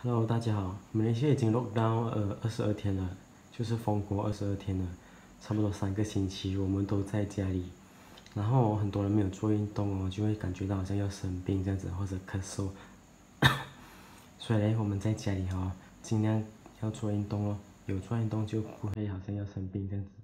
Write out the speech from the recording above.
Hello，大家好。马来西亚已经 lock down 22天了，就是封国22天了，差不多3个星期，我们都在家里。然后很多人没有做运动哦，就会感觉到好像要生病这样子，或者咳嗽。所以呢，我们在家里尽量要做运动哦，有做运动就不会好像要生病这样子。